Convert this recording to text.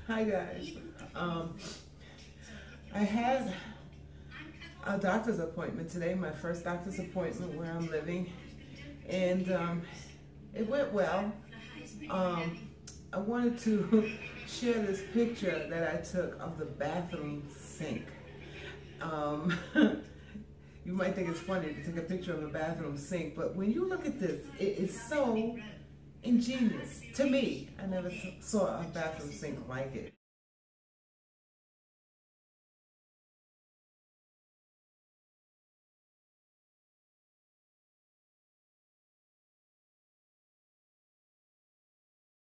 Hi guys. I had a doctor's appointment today, my first doctor's appointment where I'm living, and it went well. I wanted to share this picture that I took of the bathroom sink. You might think it's funny to take a picture of a bathroom sink, but when you look at this, it is so ingenious to me. I never saw a bathroom sink like it.